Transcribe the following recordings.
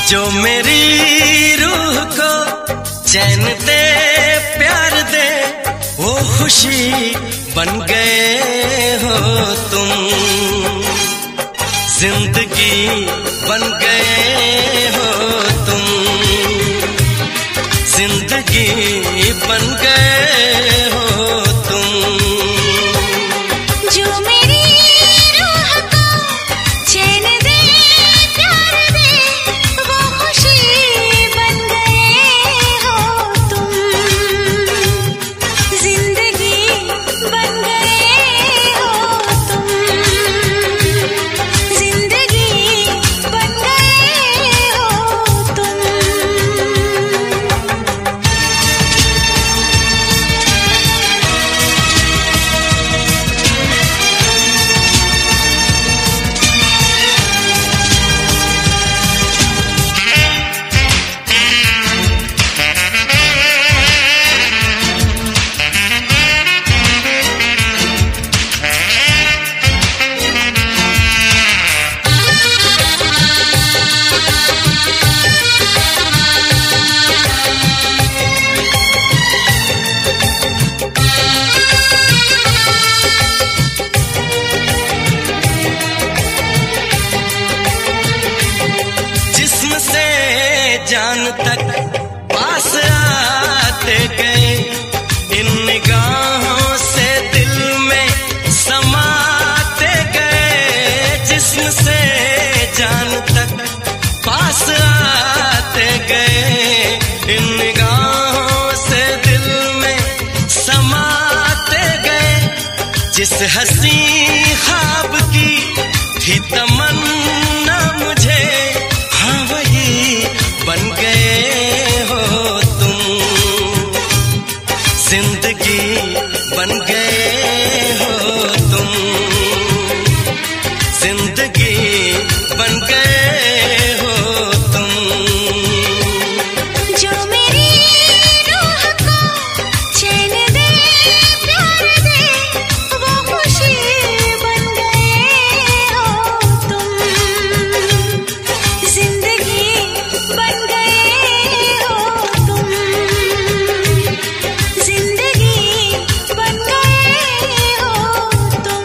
जो मेरी रूह को चैन दे प्यार दे वो खुशी बन गए हो तुम, जिंदगी बन गए हो तुम, जिंदगी बन गए हो तुम। जो मेरी रूह को चैन दे प्यार दे वो खुशी बन गए हो तुम, जिंदगी बन गए हो तुम, जिंदगी बन गए हो तुम। जान तक पास आते गए, इन निगाहों से दिल में समाते गए, जिस्म से जान तक पास आते गए, इन निगाहों से दिल में समाते गए। जिस हंसी ख्वाब की थी तमन्ना मुझे, हाँ वही बन गए हो तुम, जिंदगी बन गए हो तुम, जिंदगी बन गए हो तुम। जो मेरी रूह को चैन दे प्यार दे वो खुशी बन गए हो तुम, जिंदगी बन गए हो तुम, जिंदगी बन गए हो तुम।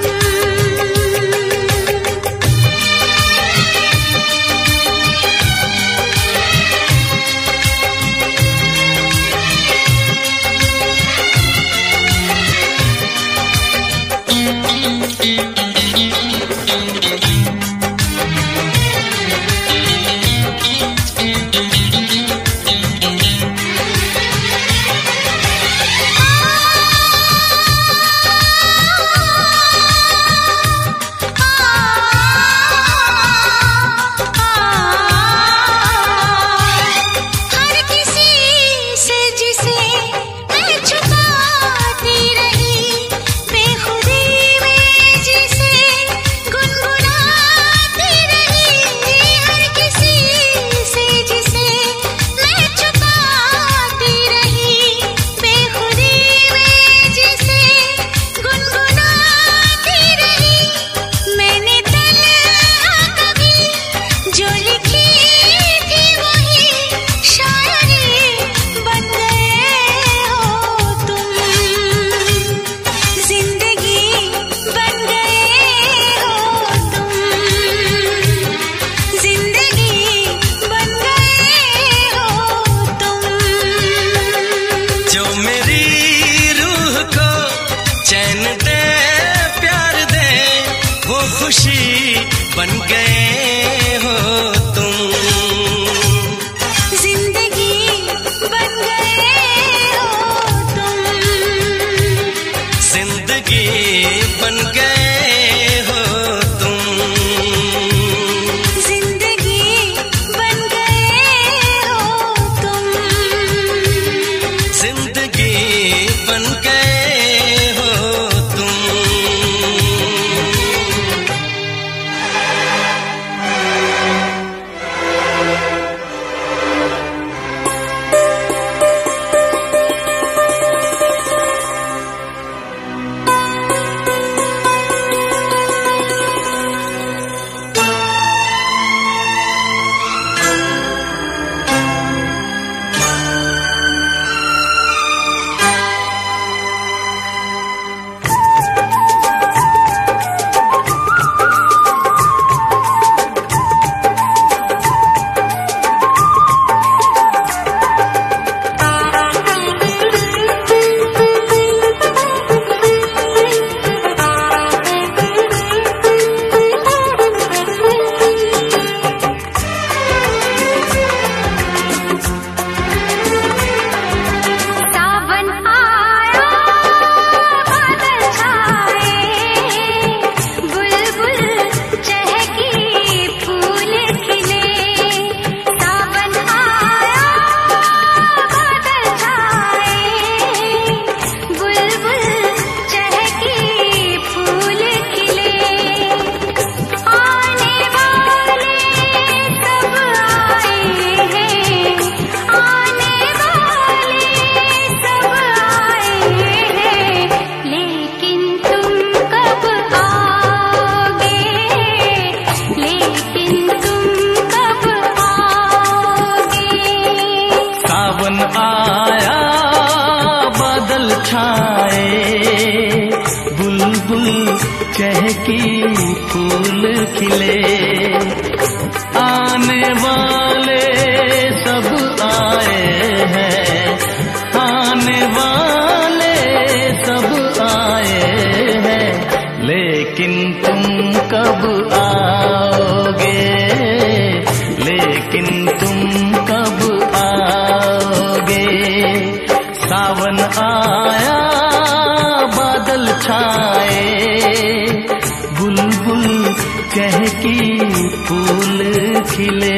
हर किसी से जिसे मैं छुपाती रही, बेखुदी में जिसे गुनगुनाती रही, हर किसी से जिसे मैं छुपाती रही, बेखुदी में जिसे गुनगुनाती रही। मैंने तन्हा कभी जो लिखी थी वही शायरी बन गए हो तुम, जिंदगी बन गए हो तुम, जिंदगी बन गए हो तुम। जो मेरी रूह को चैन दे प्यार दे वो खुशी बन गए हो तुम, जिंदगी बन गए हो तुम, जिंदगी बन गए हो तुम, जिंदगी बन गए हो तुम। जिंदगी बन गए हो तुम। बुलबुल चहकी फूल खिले। आने वाले सब आए हैं, आने वाले सब आए हैं, लेकिन तुम कब आओगे, लेकिन तुम कब आओगे। सावन आया बादल छाए, बुलबुल चहकी फूल खिले।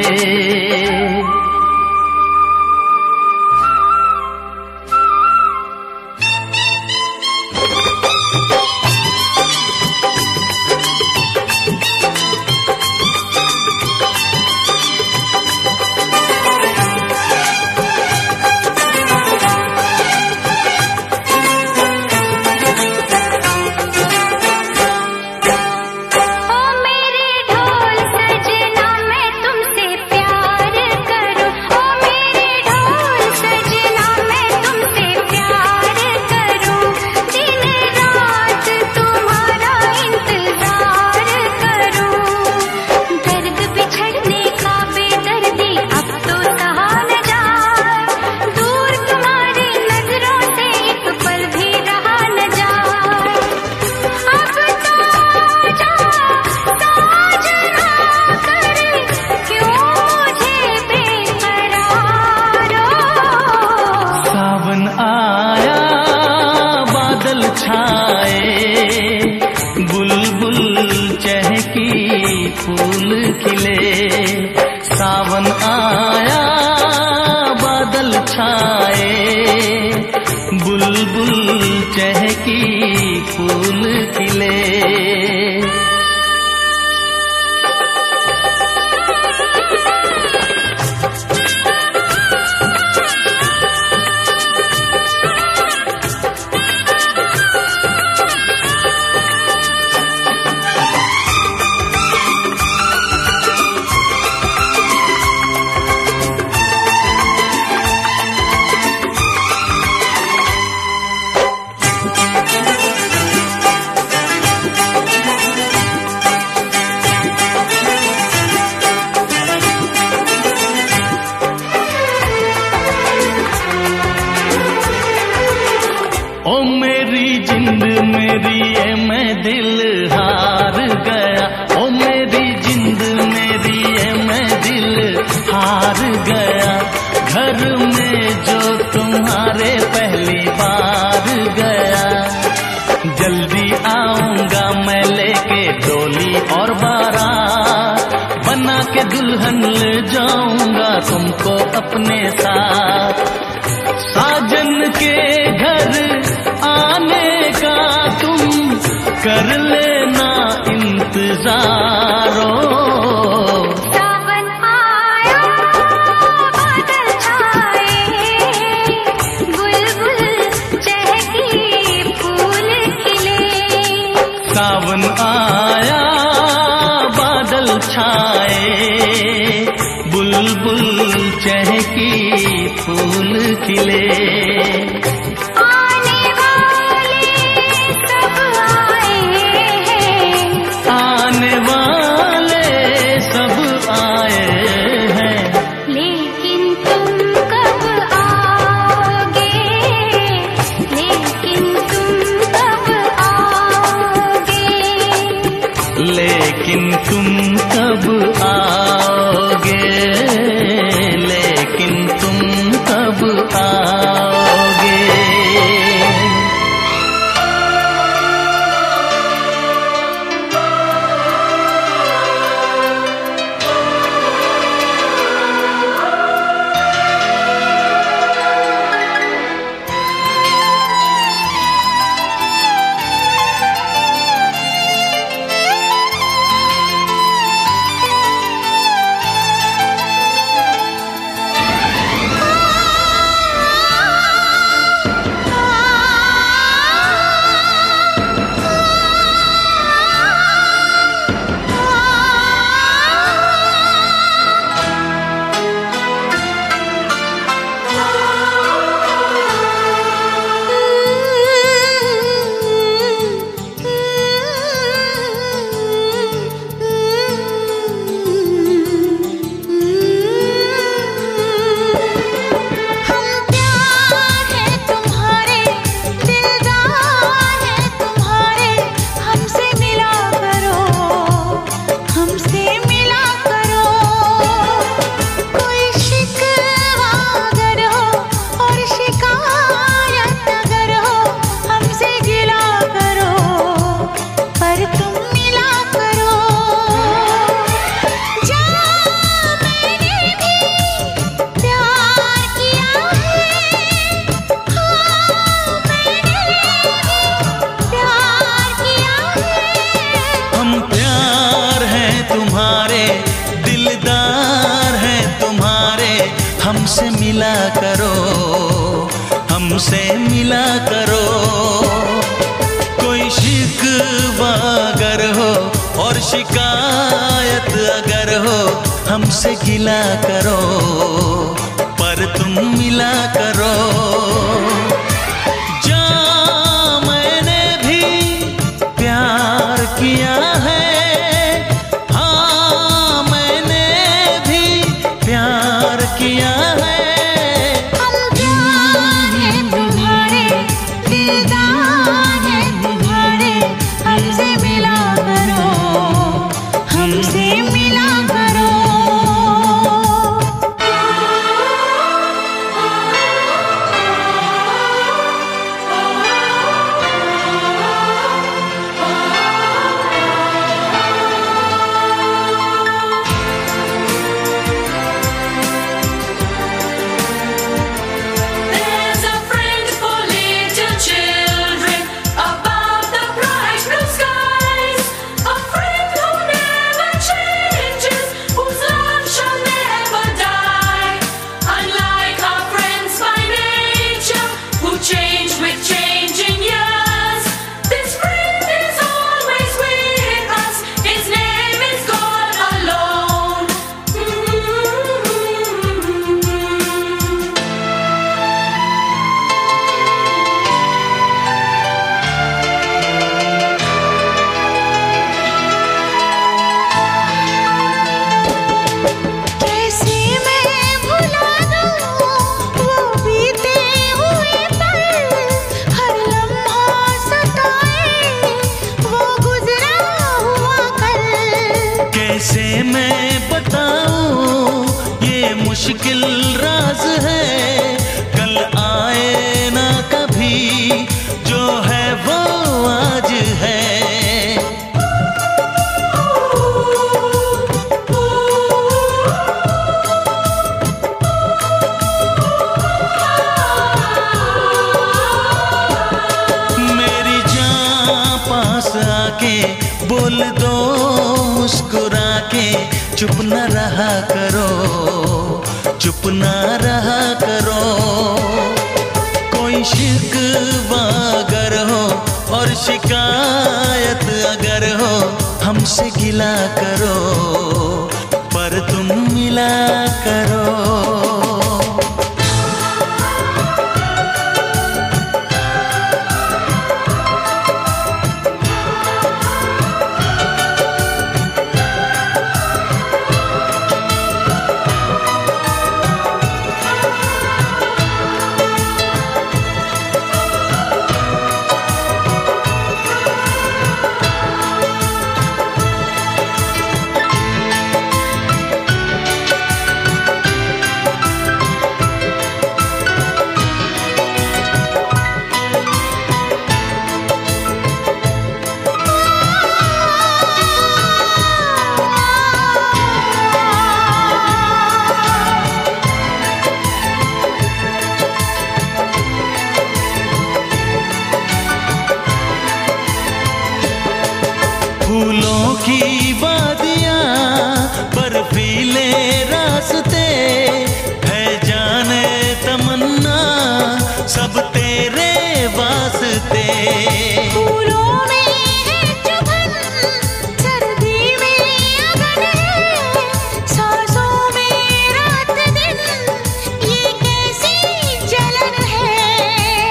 फूल खिले। सावन आया बादल छाए, बुलबुल चहकी फूल खिले। ओ मेरी जिंद मेरी ये मैं दिल हार गया, ओ मेरी जिंद मेरी ये मैं दिल हार गया। घर में जो तुम्हारे पहली बार गया, जल्दी आऊंगा मैं लेके डोली और बारात, बना के दुल्हन ले जाऊंगा तुमको अपने साथ। साजन के घर आने का तुम कर लेना इंतजारो। सावन आया बादल छाए, बुलबुल चहकी फूल खिले। सावन आया बादल छाए, बुलबुल चहकी फूल खिले। लेकिन तुम कब आओगे, लेकिन तुम कब आओगे। हमसे मिला करो, हमसे मिला करो। कोई शिकवा अगर हो और शिकायत अगर हो, हमसे गिला करो, पर तुम मिला करो। किया है, हाँ मैंने भी प्यार किया है। हम प्यार है तुम्हारे, दिलदार है तुम्हारे, हमसे मिला करो, हमसे मिला करो। कैसे मैं बताऊं ये मुश्किल राज है, कल आए ना कभी, जो है वो आज है। मेरी जान पास आके बोल दो मुस्कुरा के, चुप न रहा करो, चुप न रहा करो। कोई शिकवा अगर हो और शिकायत अगर हो, हमसे गिला करो, पर तुम मिला करो। फूलों की वादियाँ, बर्फीले रास्ते, है जाने तमन्ना सब तेरे वास्ते। फूलों में है चुभन, सर्दी में अगन है, सांसों में रात दिन, ये कैसी जलन है।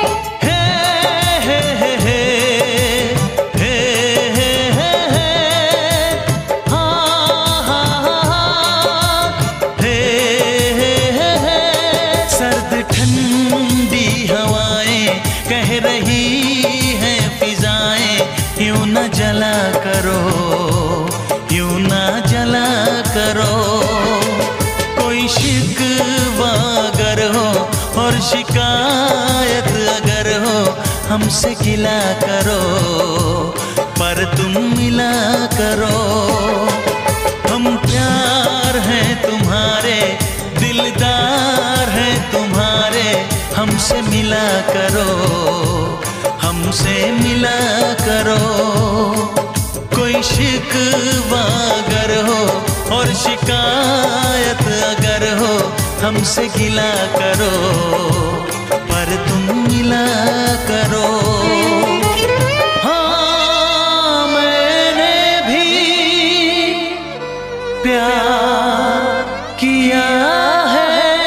ठंडी हवाएं कह रही हैं फिजाएं, यूं न जला करो, यूं न जला करो। कोई शिकवा अगर हो और शिकायत अगर हो, हमसे गिला करो, पर तुम मिला करो। हम प्यार हैं तुम्हारे, दिलदार हैं तुम्हारे, हमसे मिला करो, हमसे मिला करो। कोई शिकवा अगर हो और शिकायत अगर हो, हमसे गिला करो पर तुम मिला करो। हाँ मैंने भी प्यार किया है।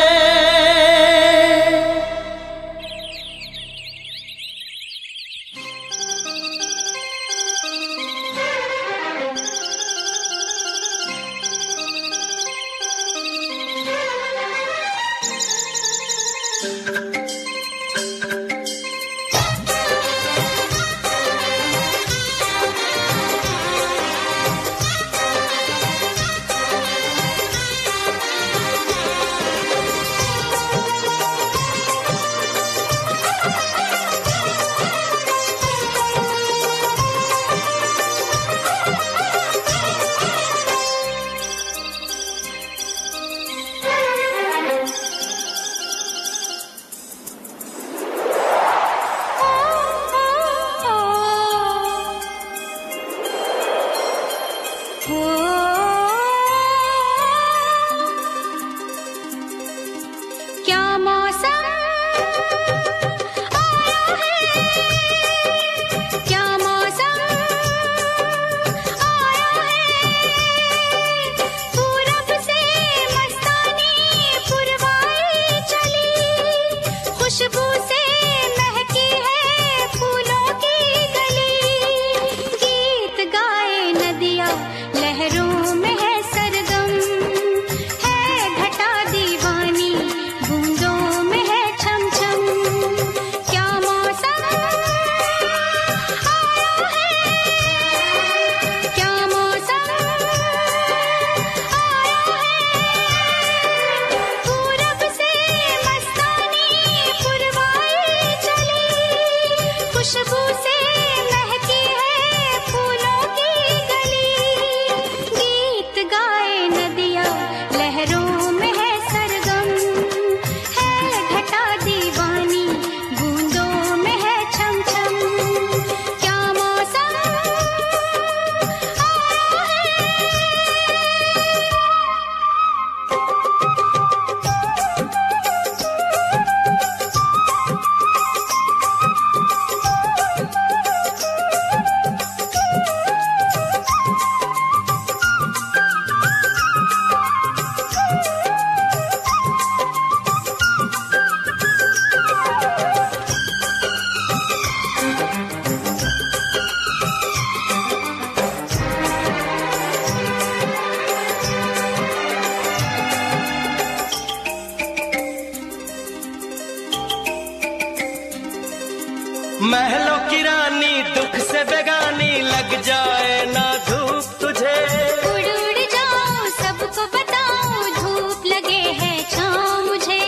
महलों की रानी दुख से बेगानी लग जाए ना धूप तुझे। उड़ उड़ जाऊं सबको बताऊं धूप लगे है छाँव मुझे।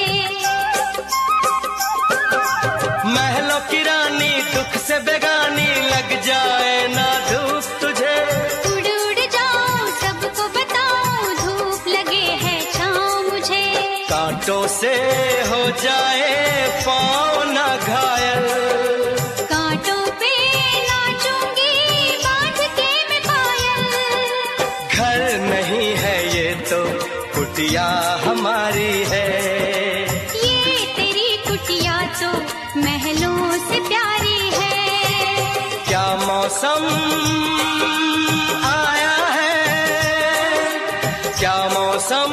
महलों की रानी दुख से बेगानी लग जाए ना धूप तुझे। उड़ उड़ जाऊं सबको बताऊं धूप लगे है छाँव मुझे। कांटों से हो जाए पाँव ना घायल, कांटों पे नाचूंगी बांध के मैं पायल। घर नहीं है ये तो कुटिया हमारी है। ये तेरी कुटिया तो महलों से प्यारी है। क्या मौसम आया है, क्या मौसम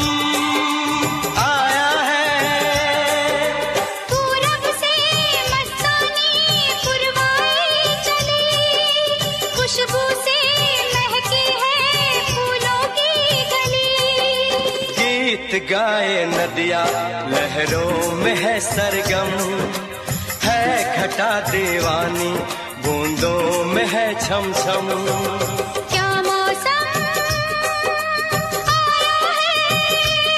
आया है। पूरब से मस्तानी पुरवाई चली, खुशबू से महकी है फूलों की गली। गीत गाए नदिया लहरों में है सरगम, है घटा दीवानी बूंदों में है छम छम। क्या मौसम आया है।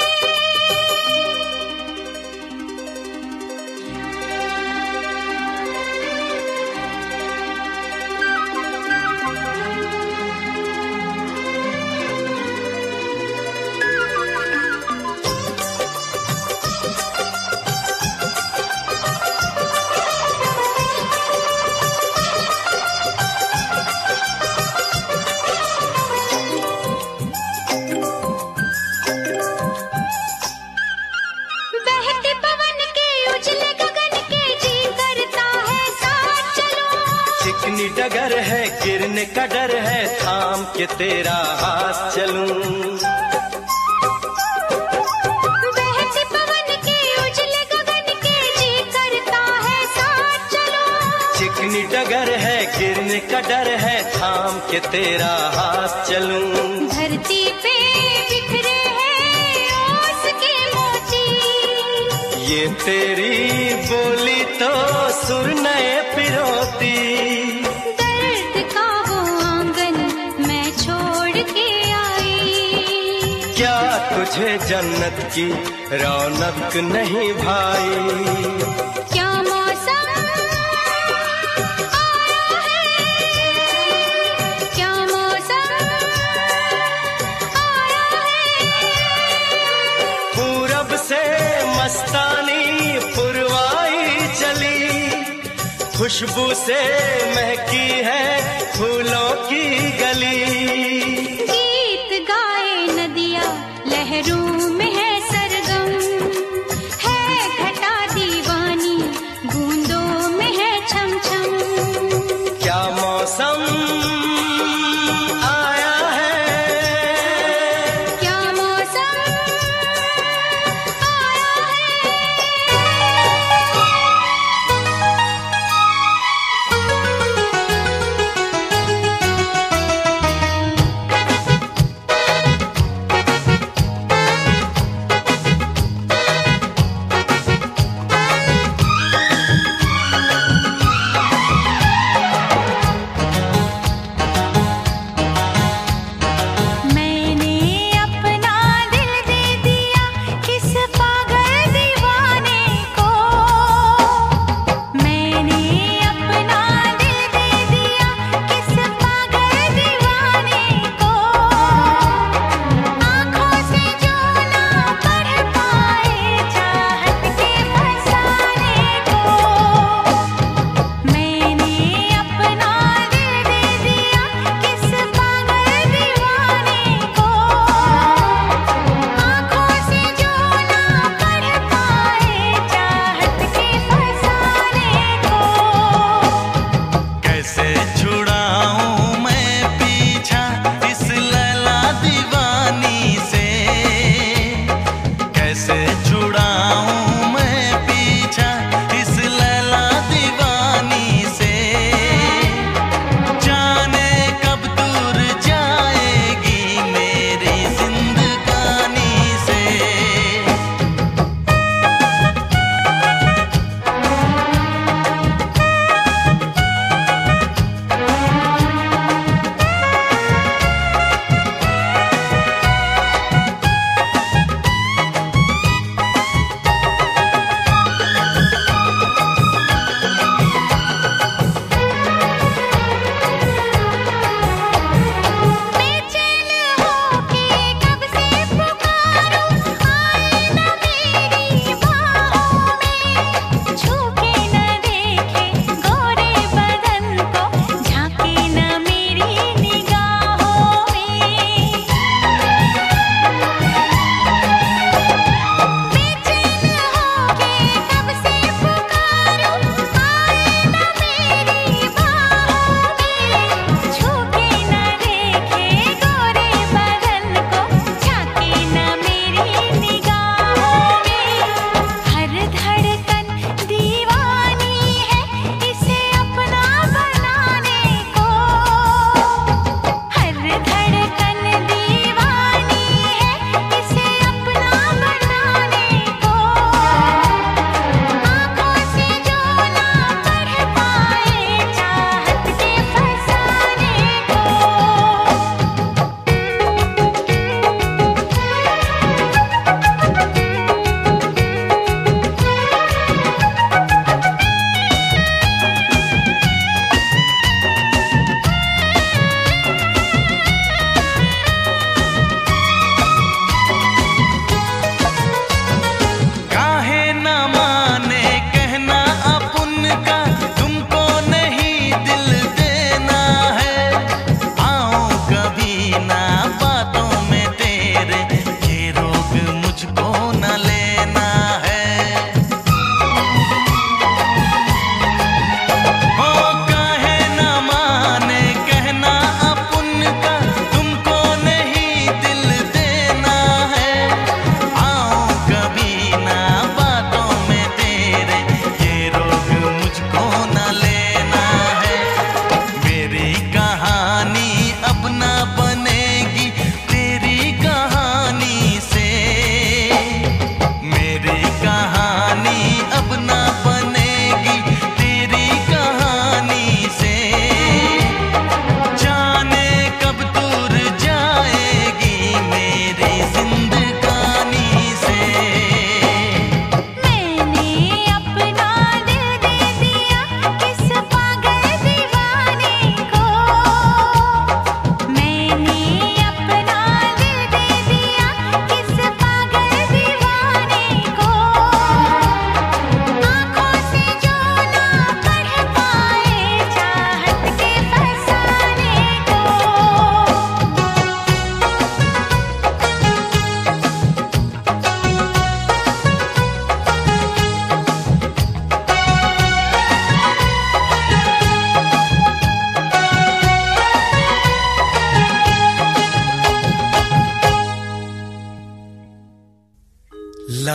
डगर है, गिरने का डर है, थाम के तेरा हाथ चलूं। बहते पवन के उजले गगन के जी करता है साथ चलो। चिकनी डगर है, गिरने का डर है, थाम के तेरा हाथ चलूं। धरती पे बिखरे हैं ओस के मोती, ये तेरी बोली तो सुर नए पिरोती। दर्द का वो आंगन मैं छोड़ के आई। क्या तुझे जन्नत की रौनक नहीं भाई? क्या मौसम आया है, क्या मौसम आया है। पूरब से मस्तानी पुरवाई चली, खुशबू से महकी है फूलों की गली। गीत गाए नदियाँ लहरों में है सरगम, है घटा दीवानी बूंदों में है छम छम। क्या मौसम आया है, क्या मौसम आया है।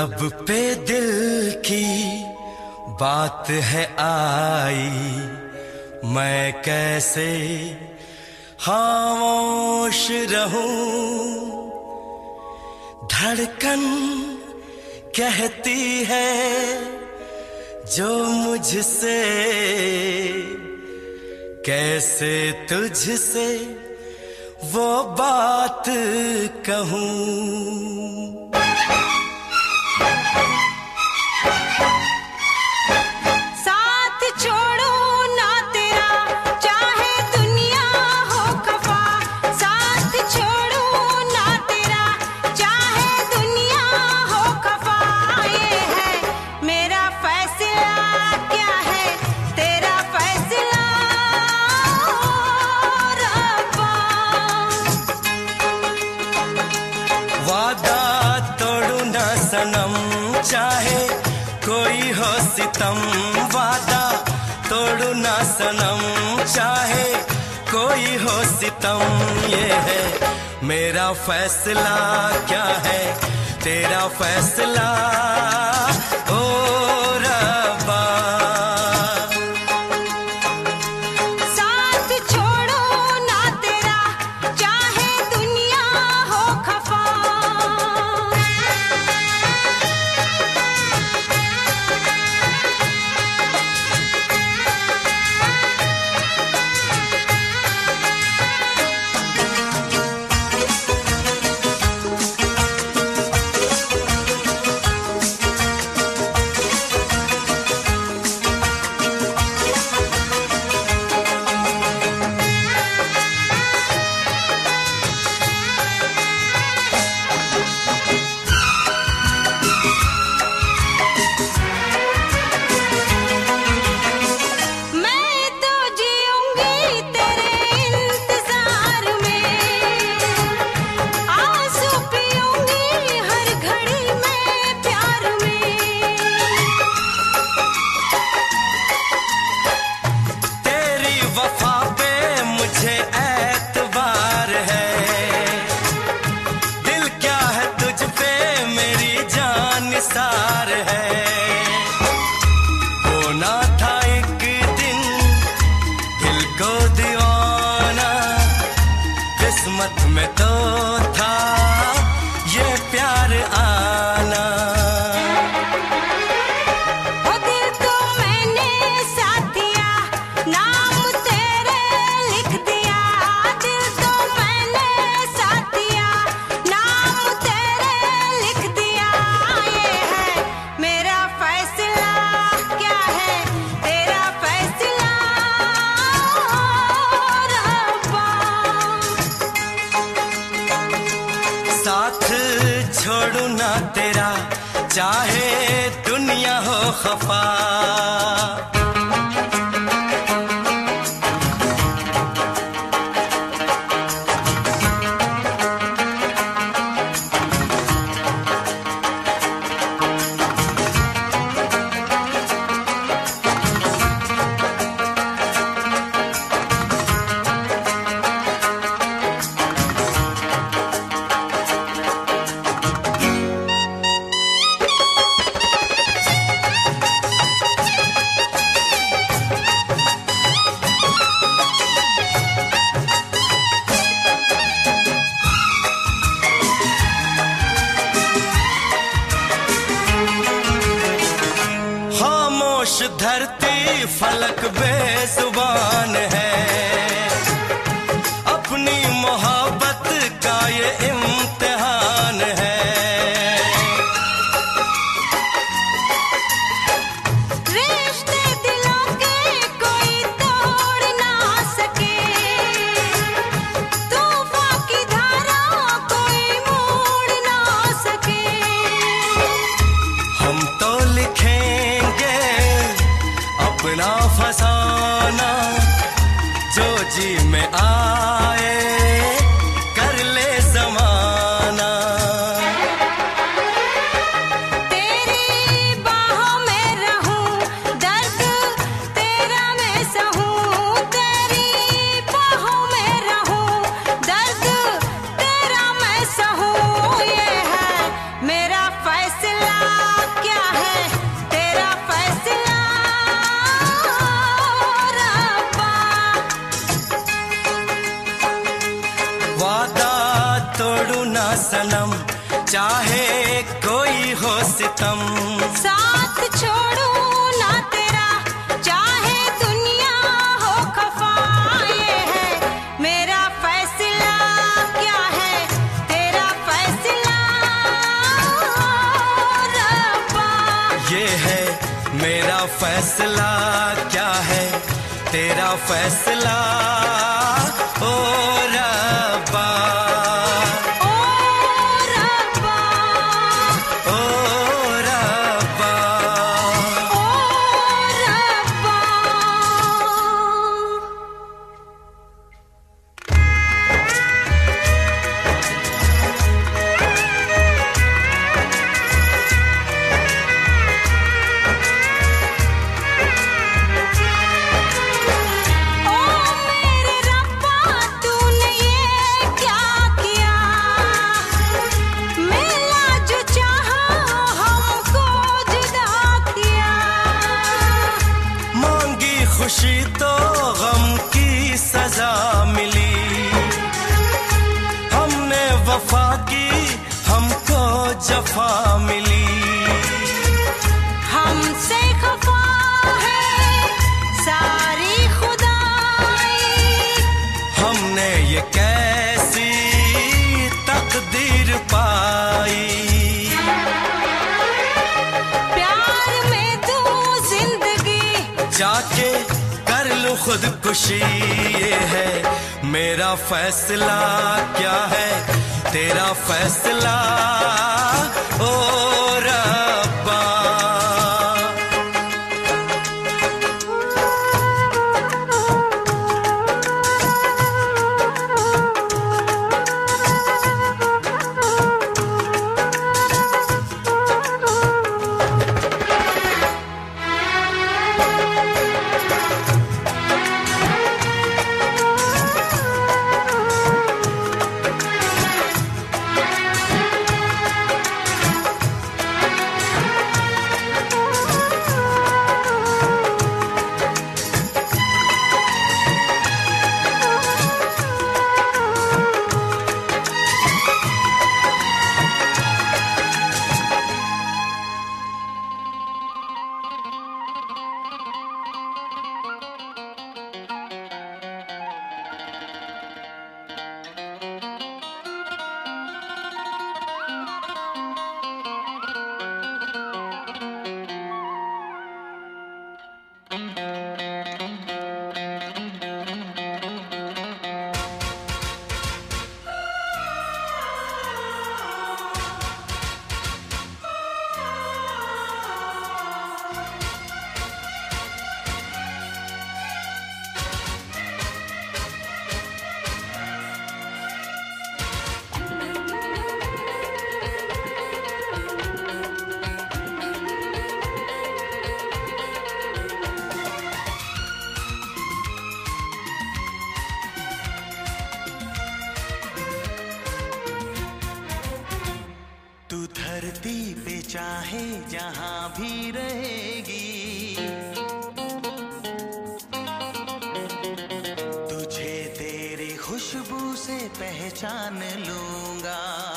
लब पे दिल की बात है आई, मैं कैसे खामोश रहूं। धड़कन कहती है जो मुझसे, कैसे तुझसे वो बात कहूं। साथ छोड़ो ना तेरा चाहे दुनिया हो खफा, साथ छोड़ो ना तेरा चाहे दुनिया हो खफा। ये है मेरा फैसला, क्या है तेरा फैसला रब्बा। वादा तोड़ू ना सनम चाहे कोई हो सितम, वादा तोड़ू ना सनम चाहे कोई हो सितम। ये है मेरा फैसला, क्या है तेरा फैसला ओ रब्बा। साथ छोड़ो ना तेरा चाहे दुनिया हो खफा। मैं तो जीऊंगी तेरे इंतजार में, आंसू पीऊंगी हर घड़ी में प्यार में। तेरी वफा पे मुझे एतबार है, दिल क्या है तुझ पे मेरी जान निसार है। होना था एक दिन दिल को दीवाना, किस्मत में तो था ये प्यार आना। वो दिल तो मैंने साथ दिया, नाम तेरे लिख दिया। दिल तो मैंने साथ दिया, नाम तेरे लिख दिया। ये है मेरा फैसला, क्या है तेरा फैसला रब्बा। साथ छोड़ू ना तेरा चाहे दुनिया हो खफा। खामोश धरती फलक बेजुबान है, अपनी मोहब्बत का ये इम्तिहान है। रिश्ते दिलों के कोई तोड़ ना सके, तूफान की धारा कोई मोड़ ना सके। हम तो लिखेंगे अपना फसाना, जो जी में आए कर ले जमाना। तेरी बाहों में रहूं, दर्द तेरा मैं सहूं। तेरी बाहों में रहूं, दर्द तेरा मैं सहूं। ये है मेरा फैसला, चाहे कोई हो सितम, साथ छोड़ू ना तेरा चाहे दुनिया हो खफा। ये है मेरा फैसला, क्या है तेरा फैसला रब्बा। ये है मेरा फैसला, क्या है तेरा फैसला ओ रब्बा। खुशी तो गम की सजा मिली, हमने वफा की हमको जफा मिली। हमसे खफा है सारी खुदाई, हमने ये कैसी तकदीर पाई। प्यार में तू जिंदगी जाके कर लूं खुदकुशी। ये है मेरा फैसला, क्या है तेरा फैसला ओ रब्बा। धरती पे चाहे जहां भी रहेगी, तुझे तेरी खुशबू से पहचान लूंगा।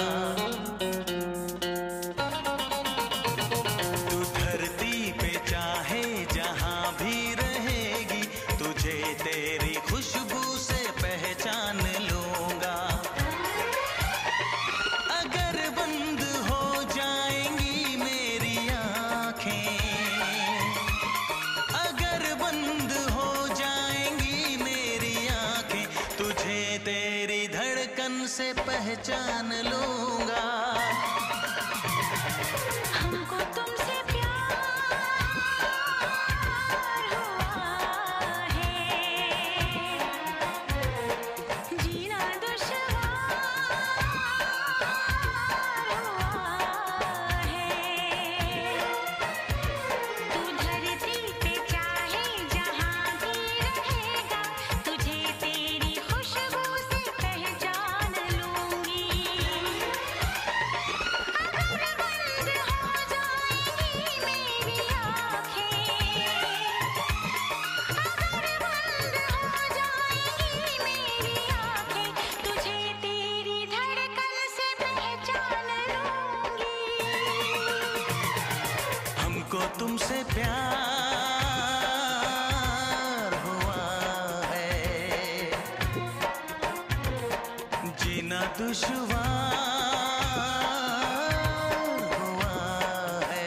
तू धरती पे चाहे जहां भी रहेगी, तुझे तेरी खुशबू से पहचान लूंगा। अगर बंद हो जाएंगी मेरी आँखें, अगर बंद हो जाएंगी मेरी आँखें, तुझे तेरी धड़कन से पहचान लूंगा। हमको तुमसे प्यार हुआ है, जीना दुश्वार हुआ है। तू धरती पे चाहे जहां भी रहेगा, तुझे तेरी खुशबू से पहचान लूंगी। प्यार हुआ है, जीना दुश्वार हुआ है।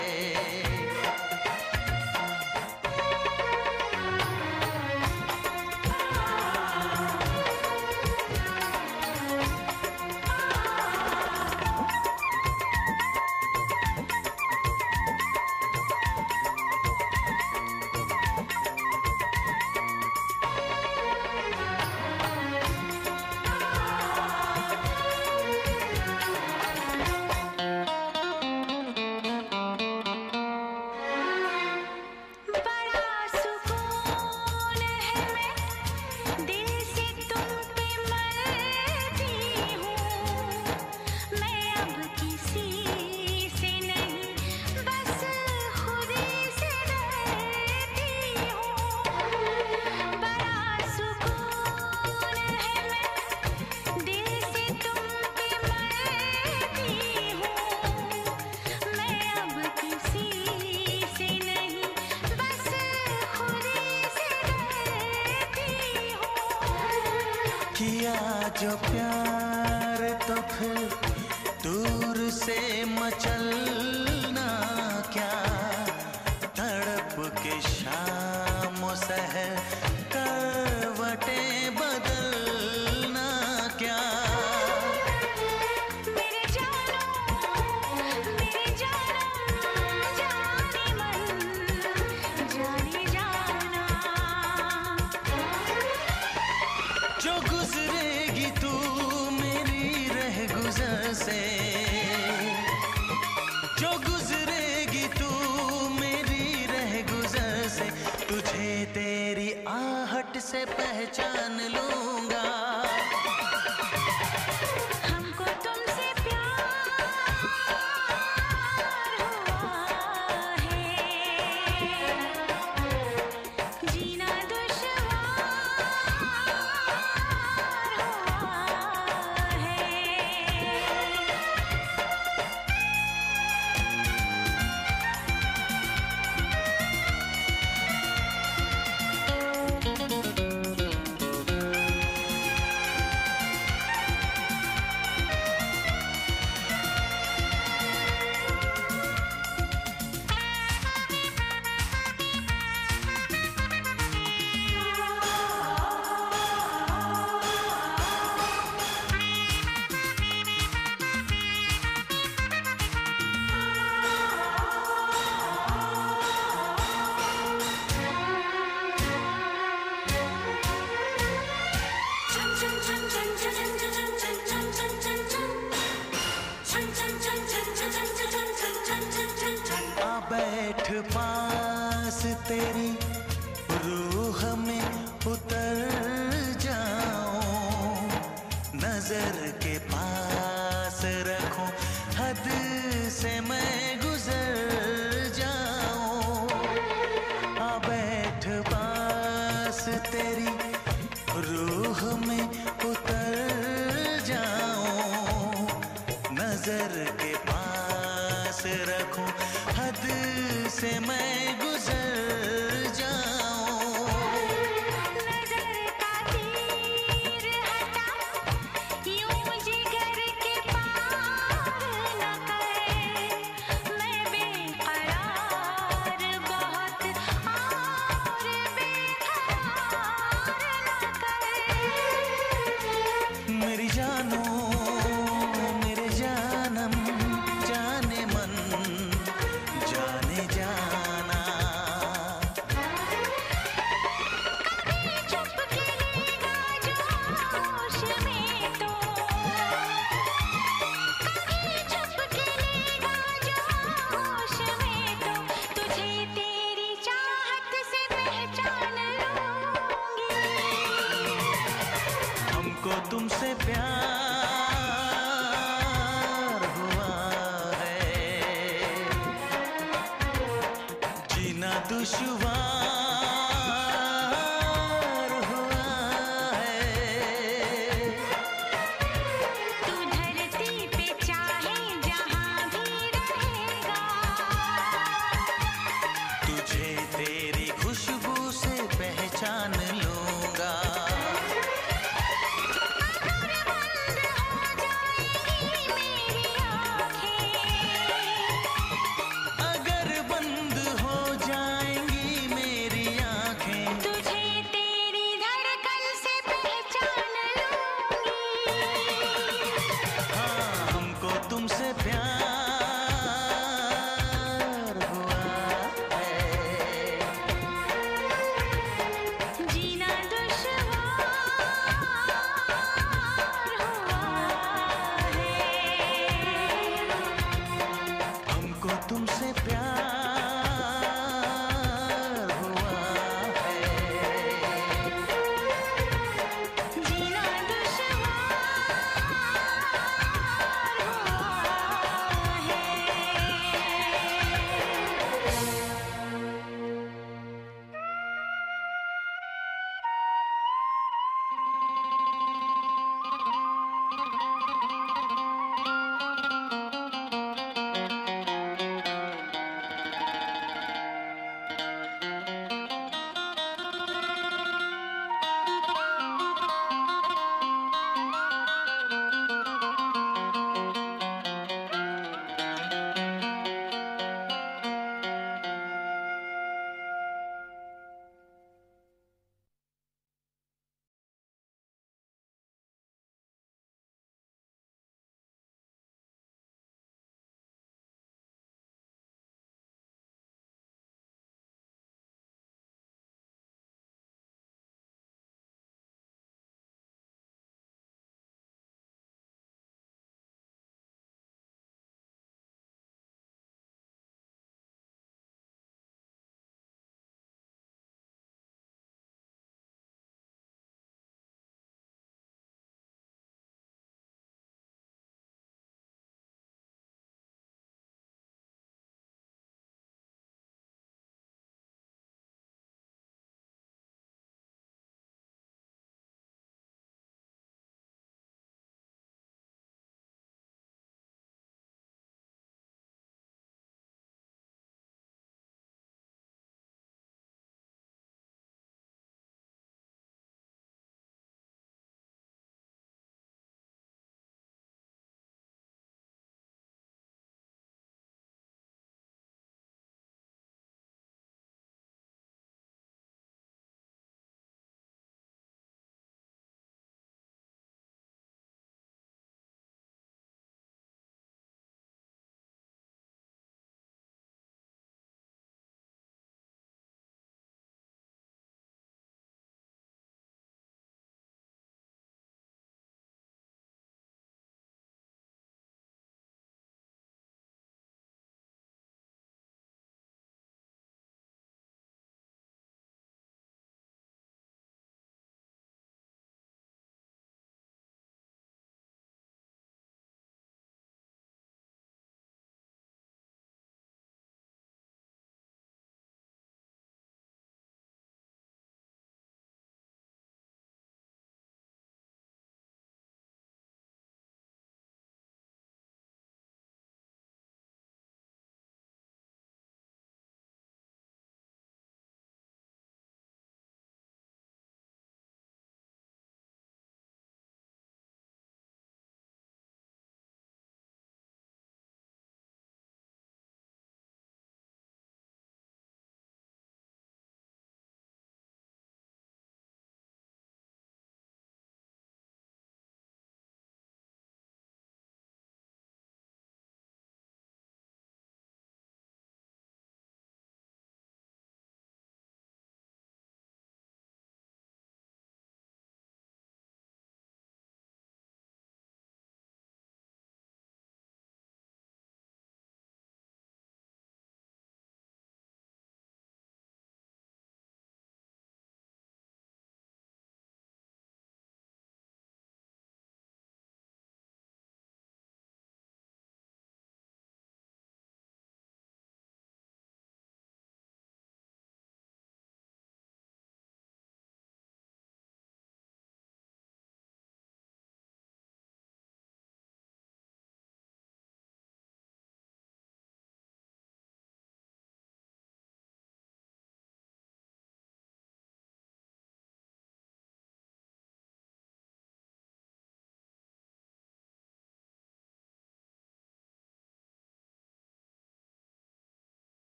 किया जो प्यार तो फिर दूर से मचलना क्या, तड़प के शाम सहर करवटें बदलना क्या। मेरे जानम जाने मन जाने जाना, जो गुजरेगी तू मेरी रह गुजर से, जो गुजरेगी तू मेरी रह गुजर से, तुझे तेरी आहट से पहचान लूंगा। हमको तुमसे प्यार हुआ है, जीना दुश्वार हुआ है। आ बैठ पास तेरी रूह में उतर जाऊं, नजर के पास रखूं, हद से मैं गुजर जाऊं। आ बैठ पास तेरी रूह में उतर जाऊं, नजर के पास रखूं, हद से मैं गुजर जाऊं। नजर का तीर हटा, यूं जिगर के पार न कर, मैं बेकरार बहुत और बेकरार न कर। मेरी जानो मेरे जानम जाने मन जाने जाना, कभी चुप के लेगा जोश में तो, कभी चुप के लेगा जोश में तो, तुझे तेरी चाहत से पहचान लूंगी। हमको तुमसे प्यार हुआ है, जीना दुश्वार